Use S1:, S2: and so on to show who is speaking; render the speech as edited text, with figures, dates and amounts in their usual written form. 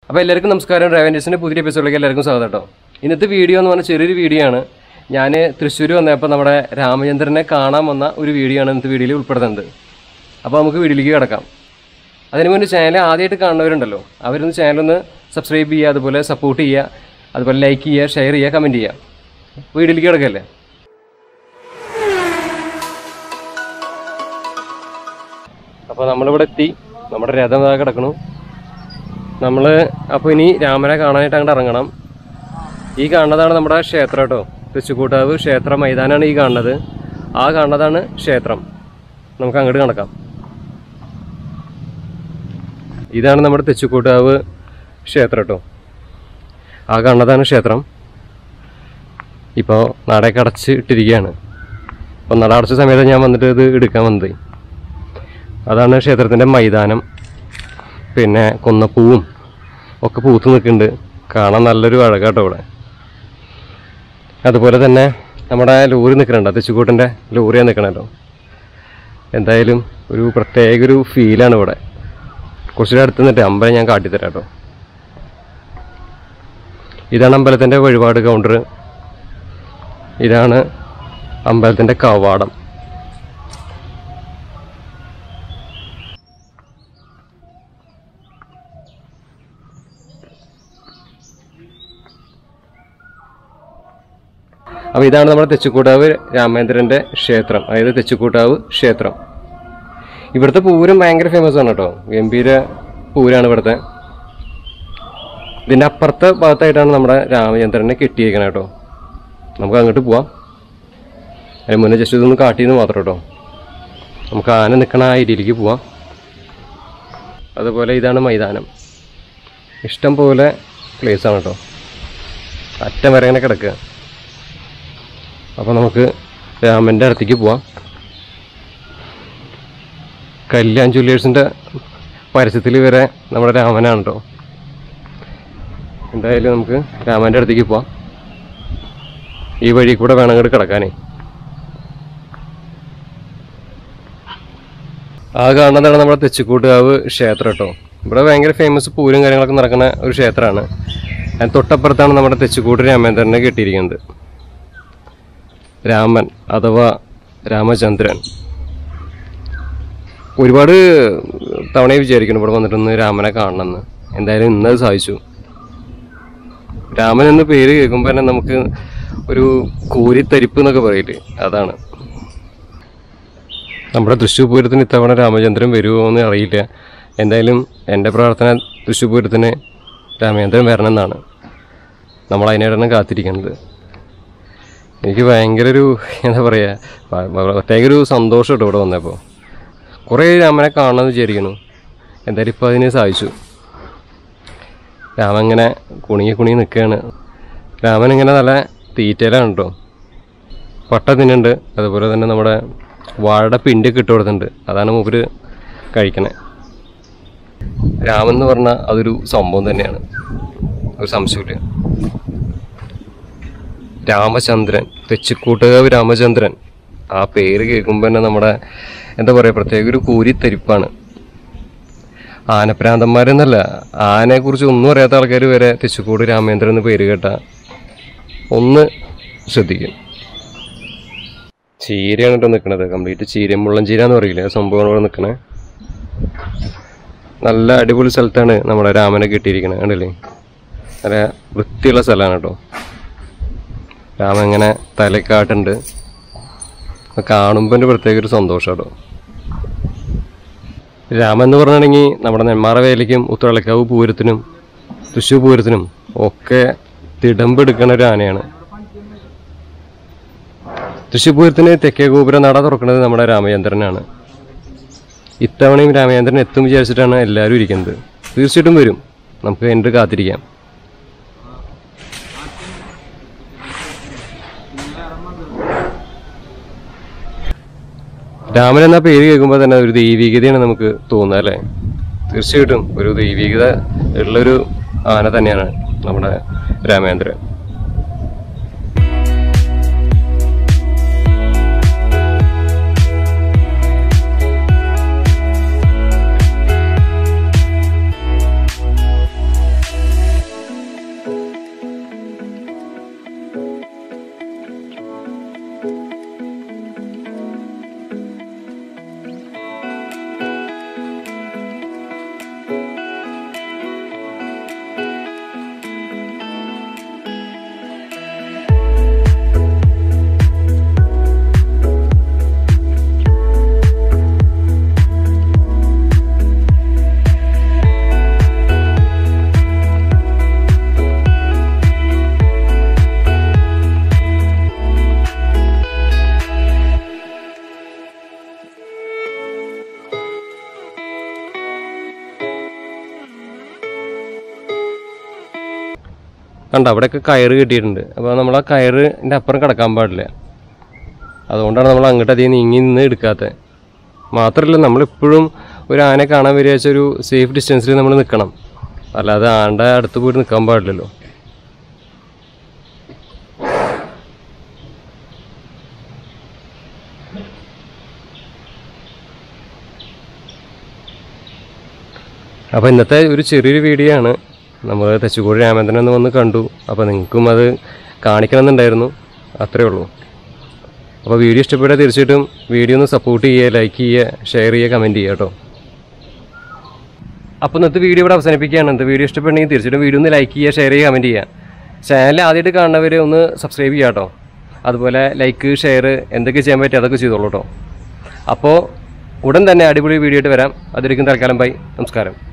S1: അപ്പോൾ എല്ലാവർക്കും നമസ്കാരം. റെവന്യൂസിൻ്റെ പുതിയ എപ്പിസോഡിലേക്ക് എല്ലാവർക്കും സ്വാഗതം കേട്ടോ. ഇന്നത്തെ വീഡിയോ എന്ന് പറഞ്ഞാൽ ചെറിയൊരു വീഡിയോ ആണ്. ഞാൻ തൃശ്ശൂർ വന്നപ്പോൾ നമ്മുടെ രാമചന്ദ്രനെ കാണാൻ വന്ന ഒരു വീഡിയോ ആണ് ഇന്നത്തെ വീഡിയോയിൽ ഉൾപ്പെടുത്തുന്നത്. അപ്പോൾ നമുക്ക് വീഡിയോയിലേക്ക് കിടക്കാം. അതിന് മുന്നേ ചാനൽ ആദ്യമായിട്ട് കാണുന്നവരുണ്ടല്ലോ, അവരൊന്ന് ചാനലൊന്ന് സബ്സ്ക്രൈബ് ചെയ്യുക, അതുപോലെ സപ്പോർട്ട് ചെയ്യുക, അതുപോലെ ലൈക്ക് ചെയ്യുക, ഷെയർ ചെയ്യുക, കമൻറ്റ് ചെയ്യുക. വീഡിയോയിലേക്ക് കിടക്കല്ലേ. അപ്പോൾ നമ്മളിവിടെ എത്തി. നമ്മുടെ രഥം കിടക്കണു. നമ്മൾ അപ്പോൾ ഇനി രാമനെ കാണാനായിട്ട് അങ്ങോട്ട് ഇറങ്ങണം. ഈ കാണുന്നതാണ് നമ്മുടെ ക്ഷേത്രം കേട്ടോ. തെച്ചിക്കോട്ടുകാവ് ക്ഷേത്ര മൈതാനമാണ് ഈ കാണുന്നത്. ആ കാണുന്നതാണ് ക്ഷേത്രം. നമുക്ക് അങ്ങോട്ട് കടക്കാം. ഇതാണ് നമ്മുടെ തെച്ചിക്കോട്ടുകാവ് ക്ഷേത്രം കേട്ടോ. ആ കാണുന്നതാണ് ക്ഷേത്രം. ഇപ്പോൾ നടയൊക്കെ അടച്ച് ഇട്ടിരിക്കുകയാണ്. അപ്പോൾ നട അടച്ച സമയത്ത് ഞാൻ വന്നിട്ട് ഇത് എടുക്കാൻ വന്നത്. അതാണ് ക്ഷേത്രത്തിൻ്റെ മൈതാനം. പിന്നെ കൊന്നപ്പൂവും ഒക്കെ പൂത്ത് നിൽക്കുന്നുണ്ട്. കാണാൻ നല്ലൊരു അഴകാട്ടോ ഇവിടെ. അതുപോലെ തന്നെ നമ്മുടെ ലോറി നിൽക്കുന്നുണ്ട്. തെച്ചിക്കോട്ടിൻ്റെ ലോറിയാണ് നിൽക്കണല്ലോ. എന്തായാലും ഒരു പ്രത്യേക ഒരു ഫീലാണ് ഇവിടെ. കുറച്ചുകൂടെ അടുത്ത് നിന്നിട്ട് അമ്പലം ഞാൻ കാട്ടിത്തരാം കേട്ടോ. ഇതാണ് അമ്പലത്തിൻ്റെ വഴിപാട് കൗണ്ടർ. ഇതാണ് അമ്പലത്തിൻ്റെ കവാടം. അപ്പോൾ ഇതാണ് നമ്മുടെ തെച്ചിക്കോട്ടുകാവ് രാമചന്ദ്രൻ്റെ ക്ഷേത്രം, അതായത് തെച്ചിക്കോട്ടുകാവ് ക്ഷേത്രം. ഇവിടുത്തെ പൂരം ഭയങ്കര ഫേമസ് ആണ് കേട്ടോ. ഗംഭീര പൂരാണ് ഇവിടുത്തെ. ഇതിൻ്റെ അപ്പുറത്തെ ഭാഗത്തായിട്ടാണ് നമ്മുടെ രാമചന്ദ്രനെ കെട്ടിയിരിക്കണം കേട്ടോ. നമുക്ക് അങ്ങോട്ട് പോവാം. അതിന് മുന്നേ ജസ്റ്റ് ഇതൊന്ന് കാട്ടിയെന്ന് മാത്രം കേട്ടോ. നമുക്ക് ആന നിൽക്കണ ആ ഏരിയയിലേക്ക് പോവാം. അതുപോലെ ഇതാണ് മൈതാനം. ഇഷ്ടം പോലെ പ്ലേസാണ് കേട്ടോ. അറ്റം വരെ ഇങ്ങനെ കിടക്കുക. അപ്പോൾ നമുക്ക് രാമൻ്റെ അടുത്തേക്ക് പോവാം. കല്യാൺ ജ്വല്ലേഴ്സിൻ്റെ പരസ്യത്തിൽ വരെ നമ്മുടെ രാമനാണ് കേട്ടോ. എന്തായാലും നമുക്ക് രാമൻ്റെ അടുത്തേക്ക് പോവാം. ഈ വഴി കൂടെ വേണം അങ്ങോട്ട് കിടക്കാനേ. ആ കാണുന്നതാണ് നമ്മുടെ തെച്ചിക്കോട്ടുകാവ് ക്ഷേത്രം കേട്ടോ. ഇവിടെ ഭയങ്കര ഫേമസ് പൂരും കാര്യങ്ങളൊക്കെ നടക്കുന്ന ഒരു ക്ഷേത്രമാണ്. അതിന് തൊട്ടപ്പുറത്താണ് നമ്മുടെ തെച്ചിക്കോട്ട് രാമചന്ദ്രനെ കെട്ടിയിരിക്കുന്നത്. രാമൻ അഥവാ രാമചന്ദ്രൻ. ഒരുപാട് തവണ വിചാരിക്കണം ഇവിടെ വന്നിട്ടൊന്ന് രാമനെ കാണണമെന്ന്. എന്തായാലും ഇന്നത് സാധിച്ചു. രാമൻ എന്ന പേര് കേൾക്കുമ്പോൾ തന്നെ നമുക്ക് ഒരു കോരിത്തരിപ്പ് എന്നൊക്കെ പറയില്ലേ, അതാണ്. നമ്മുടെ തൃശ്ശൂർ പൂരത്തിന് ഇത്തവണ രാമചന്ദ്രൻ വരുമോ എന്ന് അറിയില്ല. എന്തായാലും എൻ്റെ പ്രാർത്ഥന തൃശ്ശൂർ പൂരത്തിന് രാമചന്ദ്രൻ വരണമെന്നാണ്. നമ്മളതിനായിട്ടാണ് കാത്തിരിക്കുന്നത്. എനിക്ക് ഭയങ്കര ഒരു എന്താ പറയുക, പ്രത്യേക ഒരു സന്തോഷം കേട്ടോ ഇവിടെ വന്നപ്പോൾ. കുറേ രാമനെ കാണണമെന്ന് വിചാരിക്കുന്നു. എന്തായാലും ഇപ്പോൾ അതിന് സാധിച്ചു. രാമൻ ഇങ്ങനെ കുണുങ്ങി നിൽക്കുകയാണ്. രാമൻ ഇങ്ങനെ നല്ല തീറ്റയിലാണ് കേട്ടോ. പട്ട തിന്നുണ്ട്. അതുപോലെ തന്നെ നമ്മുടെ വാഴയുടെ പിണ്ടിയൊക്കെ ഇട്ട് കൊടുത്തിട്ടുണ്ട്. അതാണ് മൂപ്പര് കഴിക്കണേ. രാമൻ എന്ന് പറഞ്ഞാൽ അതൊരു സംഭവം തന്നെയാണ്, ഒരു സംശയമില്ല. രാമചന്ദ്രൻ, തെച്ചിക്കോട്ടുകാവ് രാമചന്ദ്രൻ, ആ പേര് കേൾക്കുമ്പോൾ തന്നെ നമ്മുടെ എന്താ പറയുക, പ്രത്യേക ഒരു കൂരിത്തരിപ്പാണ്. ആനപ്രാന്തന്മാരെന്നല്ല, ആനയെക്കുറിച്ച് ഒന്നും അറിയാത്ത ആൾക്കാർ വരെ തെച്ചിക്കോട്ട് രാമചന്ദ്രൻ എന്ന് പേര് കേട്ടാൽ ഒന്ന് ശ്രദ്ധിക്കും. ചീരയാണ് കേട്ടോ നിൽക്കണത്. കംപ്ലീറ്റ് ചീര, മുള്ളൻ ചീര എന്ന് പറയില്ല, സംഭവമാണ് ഇവിടെ നിൽക്കണേ. നല്ല അടിപൊളി സ്ഥലത്താണ് നമ്മുടെ രാമനെ കെട്ടിയിരിക്കണത്. കണ്ടില്ലേ, നല്ല വൃത്തിയുള്ള സ്ഥലമാണ് കേട്ടോ. രാമൻ ഇങ്ങനെ തലക്കാട്ടുണ്ട്. കാണുമ്പോൾ എൻ്റെ പ്രത്യേക ഒരു സന്തോഷം കേട്ടോ. രാമൻ എന്ന് പറഞ്ഞിട്ടുണ്ടെങ്കിൽ നമ്മുടെ നെന്മാറ വേലയ്ക്കും ഉത്തരക്കാവ് പൂരത്തിനും തൃശ്ശൂർ പൂരത്തിനും ഒക്കെ തിടമ്പെടുക്കുന്ന ഒരു ആനയാണ്. തൃശ്ശൂർ പൂരത്തിന് തെക്കേഗോപുരം നട തുറക്കുന്നത് നമ്മുടെ രാമചന്ദ്രനാണ്. ഇത്തവണയും രാമചന്ദ്രൻ എത്തും വിചാരിച്ചിട്ടാണ് എല്ലാവരും ഇരിക്കുന്നത്. തീർച്ചയായിട്ടും വരും. നമുക്ക് എൻ്റെ കാത്തിരിക്കാം. രാമൻ എന്ന പേര് കേൾക്കുമ്പോൾ തന്നെ ഒരു ദൈവികതയാണ് നമുക്ക് തോന്നുക അല്ലേ. തീർച്ചയായിട്ടും ഒരു ദൈവികത ഉള്ളൊരു ആന തന്നെയാണ് നമ്മുടെ രാമചന്ദ്രൻ. കണ്ട അവിടെയൊക്കെ കയറ് കെട്ടിയിട്ടുണ്ട്. അപ്പോൾ നമ്മൾ ആ കയറിൻ്റെ അപ്പുറം കിടക്കാൻ പാടില്ല. അതുകൊണ്ടാണ് നമ്മൾ അങ്ങോട്ട് അധികം നീങ്ങി നിന്ന് എടുക്കാത്തത്. മാത്രമല്ല നമ്മളിപ്പോഴും ഒരു ആനയെ കാണാൻ വരിക വെച്ചാൽ ഒരു സേഫ് ഡിസ്റ്റൻസിൽ നമ്മൾ നിൽക്കണം, അല്ലാതെ ആൻ്റെ അടുത്ത് പോയിട്ട് നിൽക്കാൻ പാടില്ലല്ലോ. അപ്പോൾ ഇന്നത്തെ ഒരു ചെറിയൊരു വീഡിയോ ആണ്. നമ്മൾ തെച്ചിക്കോട് രാമേന്ദ്രൻ ഒന്ന് വന്ന് കണ്ടു. അപ്പോൾ നിങ്ങൾക്കും അത് കാണിക്കണമെന്നുണ്ടായിരുന്നു, അത്രയേ ഉള്ളൂ. അപ്പോൾ വീഡിയോ ഇഷ്ടപ്പെട്ടാൽ തീർച്ചയായിട്ടും വീഡിയോ ഒന്ന് സപ്പോർട്ട് ചെയ്യുക, ലൈക്ക് ചെയ്യുക, ഷെയർ ചെയ്യുക, കമൻറ്റ് ചെയ്യുക കേട്ടോ. അപ്പോൾ ഇന്നത്തെ വീഡിയോ ഇവിടെ അവസാനിപ്പിക്കുകയാണ്. ഇന്നത്തെ വീഡിയോ ഇഷ്ടപ്പെട്ടെങ്കിൽ തീർച്ചയായിട്ടും വീഡിയോ ഒന്ന് ലൈക്ക് ചെയ്യുക, ഷെയർ ചെയ്യുക, കമൻറ്റ് ചെയ്യുക. ചാനൽ ആദ്യമായിട്ട് കാണുന്നവർ ഒന്ന് സബ്സ്ക്രൈബ് ചെയ്യുക കേട്ടോ. അതുപോലെ ലൈക്ക്, ഷെയർ എന്തൊക്കെ ചെയ്യാൻ പറ്റും അതൊക്കെ ചെയ്തോളൂ കേട്ടോ. അപ്പോൾ ഉടൻ തന്നെ അടിപൊളി വീഡിയോ ആയിട്ട് വരാം. അതിരിക്കും തൽക്കാലം ബൈ, നമസ്കാരം.